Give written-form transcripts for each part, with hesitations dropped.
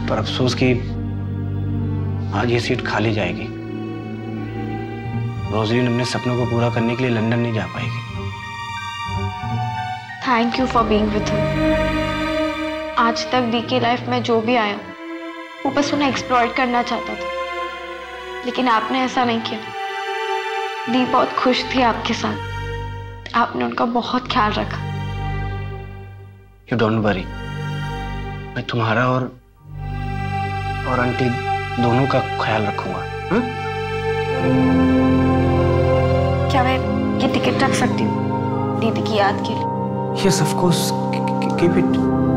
पर अफसोस कि आज ये सीट खाली जाएगी। रोजलिन अपने सपनों को पूरा करने के लिए लंदन नहीं जा पाएगी। Thank you for being with him. आज तक दी की लाइफ में जो भी आया वो बस उन्हें एक्सप्लॉइट करना चाहता था, लेकिन आपने ऐसा नहीं किया। दी बहुत खुश थी आपके साथ, आपने उनका बहुत ख्याल रखा। यू डोंट वरी, मैं तुम्हारा और आंटी दोनों का ख्याल रखूंगा। क्या मैं ये टिकट रख सकती हूँ दीदी की याद के लिए? Yes, of course. Keep it.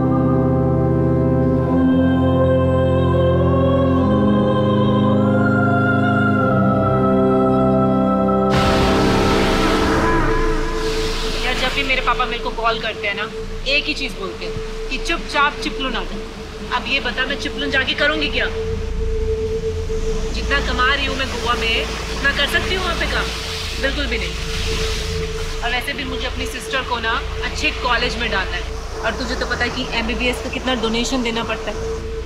यार जब भी मेरे पापा मेरे को कॉल करते हैं ना, एक ही चीज बोलते हैं कि चुपचाप चिपलून आ जा। अब ये बता मैं चिपलून जाके करूंगी क्या? जितना कमा रही हूँ मैं गोवा में, उतना कर सकती हूँ वहाँ पे काम? बिल्कुल भी नहीं। और वैसे भी मुझे अपनी सिस्टर को ना अच्छे कॉलेज में डालना है, और तुझे तो पता है कि MBBS का कितना डोनेशन देना पड़ता है।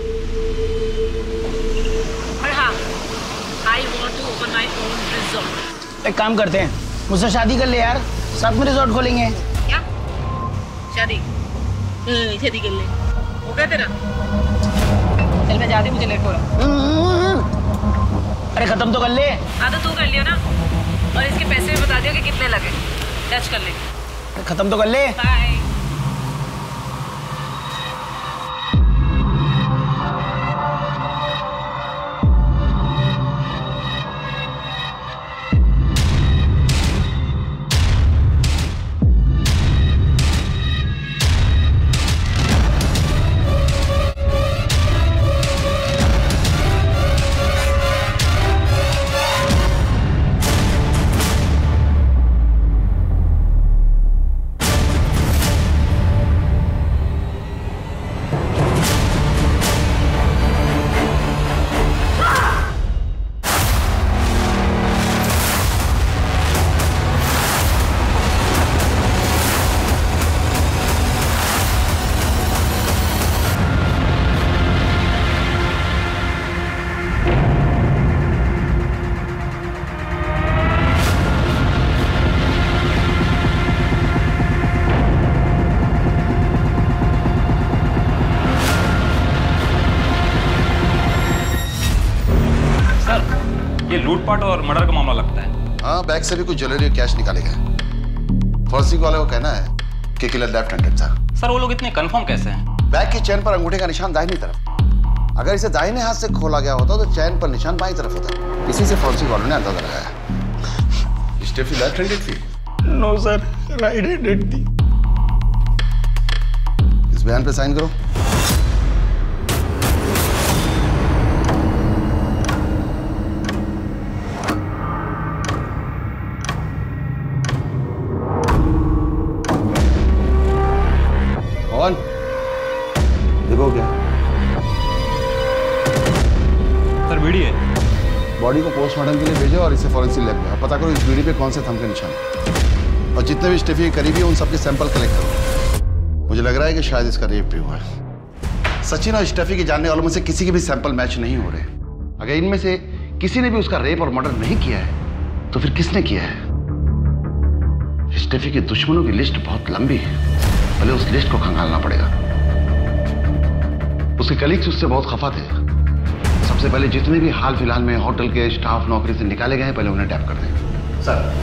और हाँ, I want to open my own resort. एक काम करते हैं, मुझसे शादी कर ले यार, साथ में रिजॉर्ट खोलेंगे। क्या शादी? शादी कर ले, हो गया तेरा? चल मैं जाती, मुझे लेट हो रहा। अरे खत्म तो कर ले। हाँ तो तू कर लिया ना, और इसके पैसे भी बता दिया कि कितने लगे। टच कर ले। खत्म तो कर ले। बाय। लूटपाट और मर्डर का मामला लगता है। हाँ, बैग से भी कुछ ज्वेलरी और कैश निकाले गए। फॉरेंसिक वाले को कहना है कि किलर लेफ्ट हैंडेड था। सर वो लोग इतने कंफर्म कैसे हैं? बैग की चेन पर अंगूठे का निशान दाहिनी तरफ। अगर इसे दाहिने हाथ से खोला गया होता तो चेन पर निशान बाईं तरफ होता। इसी से फॉरेंसिक वालों ने अंदाजा लगाया। स्टेफी लेफ्ट हैंडेड थी? नो सर, राइट हैंडेड थी। इस बयान पे साइन करो। देखो क्या सर बीड़ी है। बॉडी को पोस्टमार्टम के लिए भेजो और इसे फॉरेंसिक लैब में पता करो इस बीड़ी पे कौन से थंब के निशान है, और जितने भी स्टेफी के करीबी है उन सबके सैंपल कलेक्ट करो। मुझे लग रहा है कि शायद इसका रेप भी हुआ है। सचिन और स्टेफी के जानने वालों में से किसी के भी सैंपल मैच नहीं हो रहे। अगर इनमें से किसी ने भी उसका रेप और मर्डर नहीं किया है तो फिर किसने किया है? स्टेफी के दुश्मनों की लिस्ट बहुत लंबी है, पहले उस लिस्ट को खंगालना पड़ेगा। उसके कलीग्स उससे बहुत खफा थे। सबसे पहले जितने भी हाल फिलहाल में होटल के स्टाफ नौकरी से निकाले गए हैं पहले उन्हें टैप कर दें।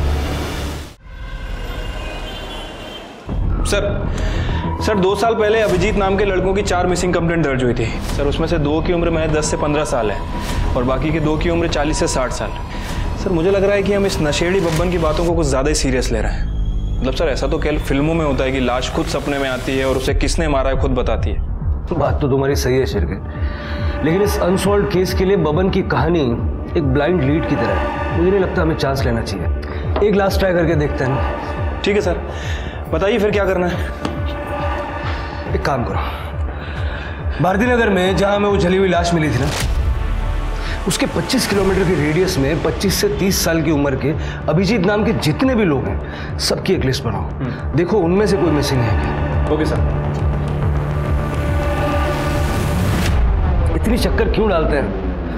सर 2 साल पहले अभिजीत नाम के लड़कों की 4 मिसिंग कंप्लेंट दर्ज हुई थी सर। उसमें से 2 की उम्र महज 10 से 15 साल है और बाकी के 2 की उम्र 40 से 60 साल। सर मुझे लग रहा है कि हम इस नशेड़ी बब्बन की बातों को कुछ ज़्यादा ही सीरियस ले रहे हैं। मतलब सर ऐसा तो केवल फिल्मों में होता है कि लाश खुद सपने में आती है और उसे किसने मारा है खुद बताती है। बात तो तुम्हारी सही है शिरकत, लेकिन इस अनसॉल्व्ड केस के लिए बबन की कहानी एक ब्लाइंड लीड की तरह है। मुझे नहीं लगता हमें चांस लेना चाहिए। एक लास्ट ट्राई करके देखते हैं। ठीक है सर, बताइए फिर क्या करना है। एक काम करो, भारती नगर में जहां हमें वो जली हुई लाश मिली थी ना, उसके 25 किलोमीटर के रेडियस में 25 से 30 साल की उम्र के अभिजीत नाम के जितने भी लोग हैं सबकी एक लिस्ट बनाओ। देखो उनमें से कोई मिसिंग है क्या। Okay sir. इतनी चक्कर क्यों डालते हैं?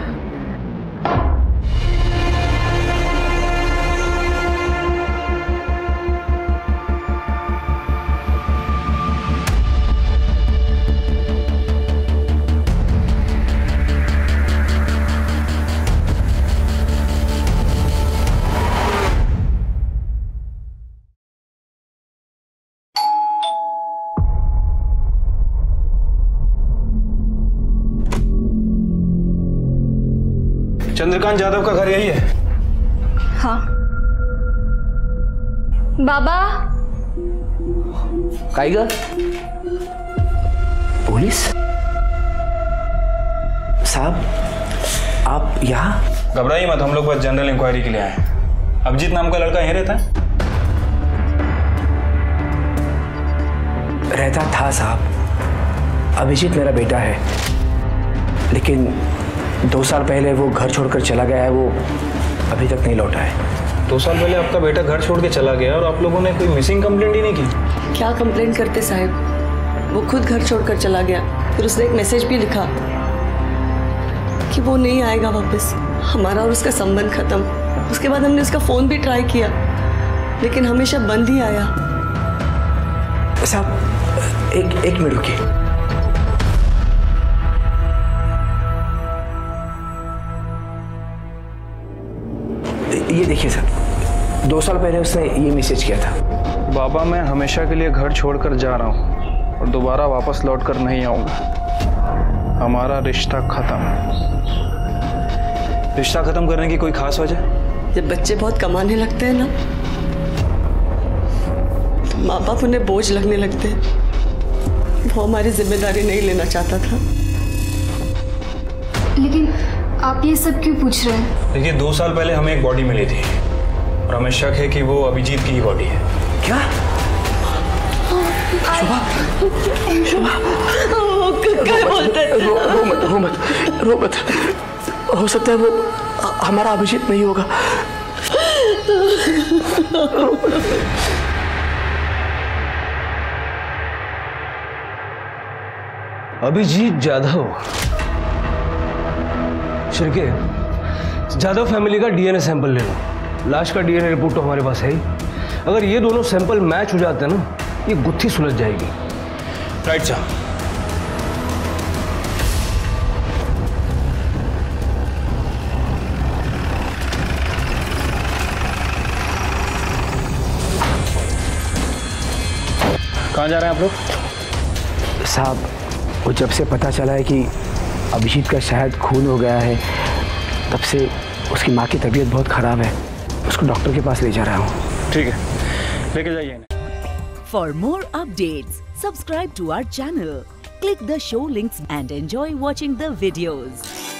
चंद्रकांत यादव का घर यही है? हाँ। बाबा। टाइगर? पुलिस? साहब, आप यहाँ? घबराइए मत, हम लोग बस जनरल इंक्वायरी के लिए आए हैं। अभिजीत नाम का लड़का यहीं रहता है? रहता था साहब। अभिजीत मेरा बेटा है, लेकिन 2 साल पहले वो घर छोड़कर चला गया है। वो अभी तक नहीं लौटा है। 2 साल पहले आपका बेटा घर छोड़ के चला गया और आप लोगों ने कोई मिसिंग कंप्लेंट ही नहीं की? क्या कंप्लेंट करते साहब, वो खुद घर छोड़कर चला गया। फिर उसने एक मैसेज भी लिखा कि वो नहीं आएगा वापस, हमारा और उसका संबंध खत्म। उसके बाद हमने उसका फ़ोन भी ट्राई किया, लेकिन हमेशा बंद ही आया। साहब एक मिनट रुकिए। ये देखिए सर, 2 साल पहले उसने ये मैसेज किया था। बाबा, मैं हमेशा के लिए घर छोड़कर जा रहा हूँ और दोबारा वापस लौटकर नहीं आऊँगा। हमारा रिश्ता खत्म। रिश्ता खत्म करने की कोई खास वजह? जब बच्चे बहुत कमाने लगते हैं ना, तो माँ बाप उन्हें बोझ लगने लगते हैं। वो हमारी जिम्मेदारी नहीं लेना चाहता था। लेकिन आप ये सब क्यों पूछ रहे हैं? देखिए, 2 साल पहले हमें एक बॉडी मिली थी और हमें शक है कि वो अभिजीत की ही बॉडी है। क्या? शुभा, क्या बोलते हैं? रो मत। हो सकता है वो हमारा अभिजीत नहीं होगा। अभिजीत यादव? शिरके, यादव फैमिली का डीएनए सैंपल ले लो। लाश का डीएनए रिपोर्ट तो हमारे पास है ही। अगर ये दोनों सैंपल मैच हो जाते हैं ना, ये गुत्थी सुलझ जाएगी। राइट साहब। कहाँ जा रहे हैं आप लोग? साहब, वो जब से पता चला है कि अभिजीत का शायद खून हो गया है, तब से उसकी माँ की तबीयत बहुत ख़राब है। उसको डॉक्टर के पास ले जा रहा हूँ। ठीक है, लेके जाइए। For more updates, subscribe to our channel, click the show links and enjoy watching the videos.